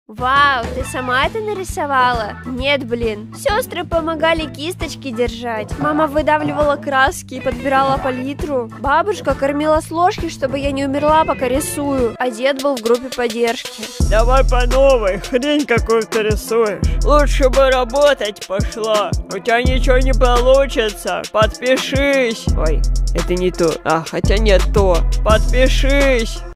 Вау, ты сама это нарисовала? Нет, блин. Сестры помогали кисточки держать. Мама выдавливала краски и подбирала палитру. Бабушка кормила с ложки, чтобы я не умерла, пока рисую. А дед был в группе поддержки. Давай по новой, хрень какую-то рисуешь. Лучше бы работать пошла. У тебя ничего не получится. Подпишись. Ой, это не то. Хотя нет, то. Подпишись.